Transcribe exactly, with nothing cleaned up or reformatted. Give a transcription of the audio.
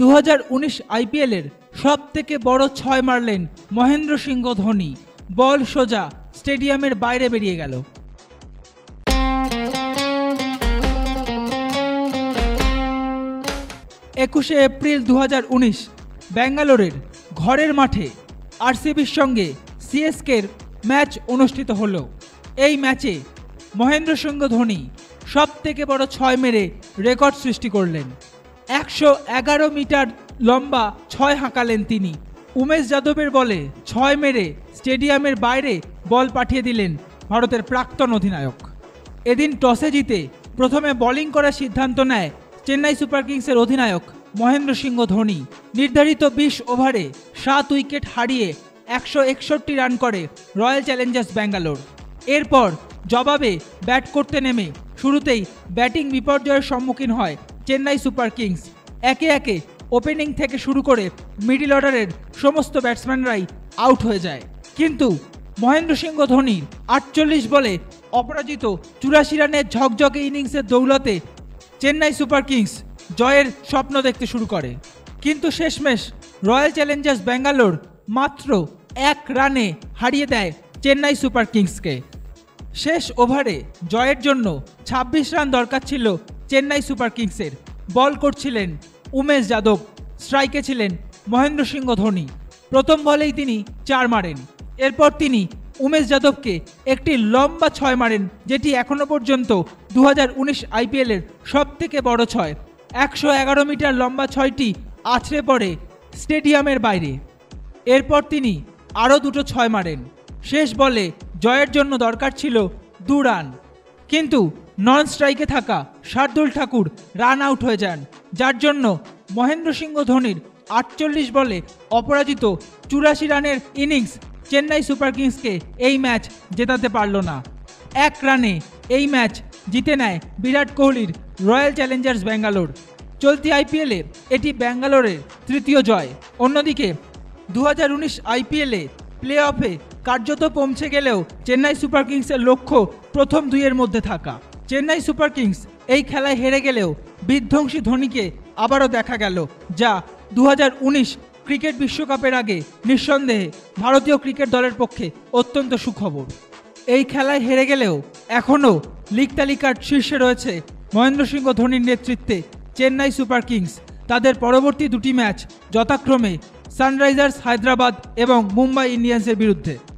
দু হাজার উনিশ আইপিএলের সব থেকে বড় ছয় মারলেন মহেন্দ্র সিংহ ধোনি। বল সোজা স্টেডিয়ামের বাইরে বেরিয়ে গেল। একুশে এপ্রিল দু হাজার উনিশ ব্যাঙ্গালোরের ঘরের মাঠে আরসিবির সঙ্গে সিএসকের ম্যাচ অনুষ্ঠিত হলো। এই ম্যাচে মহেন্দ্র সিংহ ধোনি সব থেকে বড় ছয় মেরে রেকর্ড সৃষ্টি করলেন। একশো এগারো মিটার লম্বা ছয় হাঁকালেন তিনি। উমেশ যাদবের বলে ছয় মেরে স্টেডিয়ামের বাইরে বল পাঠিয়ে দিলেন ভারতের প্রাক্তন অধিনায়ক। এদিন টসে জিতে প্রথমে বোলিং করার সিদ্ধান্ত নেয় চেন্নাই সুপার কিংসের অধিনায়ক মহেন্দ্র সিংহ ধোনি। নির্ধারিত বিশ ওভারে সাত উইকেট হারিয়ে একশো একষট্টি রান করে রয়্যাল চ্যালেঞ্জার্স ব্যাঙ্গালোর। এরপর জবাবে ব্যাট করতে নেমে শুরুতেই ব্যাটিং বিপর্যয়ের সম্মুখীন হয় চেন্নাই সুপার কিংস। একে একে ওপেনিং থেকে শুরু করে মিডল অর্ডারের সমস্ত ব্যাটসম্যানরাই আউট হয়ে যায়। কিন্তু মহেন্দ্র সিংহ ধোনির আটচল্লিশ বলে অপরাজিত চুরাশি রানের ঝকঝকে ইনিংসের দৌলতে চেন্নাই সুপার কিংস জয়ের স্বপ্ন দেখতে শুরু করে। কিন্তু শেষমেশ রয়্যাল চ্যালেঞ্জার্স ব্যাঙ্গালোর মাত্র এক রানে হারিয়ে দেয় চেন্নাই সুপার কিংসকে। শেষ ওভারে জয়ের জন্য ছাব্বিশ রান দরকার ছিল চেন্নাই সুপার কিংসের। বল করছিলেন উমেশ যাদব, স্ট্রাইকে ছিলেন মহেন্দ্র সিংহ ধোনি। প্রথম বলেই তিনি চার মারেন। এরপর তিনি উমেশ যাদবকে একটি লম্বা ছয় মারেন, যেটি এখনো পর্যন্ত দু হাজার উনিশ আইপিএলের সব থেকে বড় ছয়। একশো এগারো মিটার লম্বা ছয়টি আছড়ে পড়ে স্টেডিয়ামের বাইরে। এরপর তিনি আরও দুটো ছয় মারেন। শেষ বলে জয়ের জন্য দরকার ছিল দু রান, কিন্তু নন স্ট্রাইকে থাকা শার্দুল ঠাকুর রান আউট হয়ে যান, যার জন্য মহেন্দ্র সিংহ ধোনির আটচল্লিশ বলে অপরাজিত চুরাশি রানের ইনিংস চেন্নাই সুপার কিংসকে এই ম্যাচ জেতাতে পারল না। এক রানে এই ম্যাচ জিতে নেয় বিরাট কোহলির রয়্যাল চ্যালেঞ্জার্স ব্যাঙ্গালোর। চলতি আইপিএলে এটি ব্যাঙ্গালোরের তৃতীয় জয়। অন্যদিকে দু হাজার উনিশ আইপিএলে প্লে অফে কার্যত পৌঁছে গেলেও চেন্নাই সুপার কিংসের লক্ষ্য প্রথম দুইয়ের মধ্যে থাকা। চেন্নাই সুপার কিংস এই খেলায় হেরে গেলেও বিধ্বংসী ধোনিকে আবারও দেখা গেল, যা দু হাজার উনিশ ক্রিকেট বিশ্বকাপের আগে নিঃসন্দেহে ভারতীয় ক্রিকেট দলের পক্ষে অত্যন্ত সুখবর। এই খেলায় হেরে গেলেও এখনও লিগ তালিকার শীর্ষে রয়েছে মহেন্দ্র সিংহ ধোনির নেতৃত্বে চেন্নাই সুপার কিংস। তাদের পরবর্তী দুটি ম্যাচ যথাক্রমে সানরাইজার্স হায়দ্রাবাদ এবং মুম্বাই ইন্ডিয়ান্সের বিরুদ্ধে।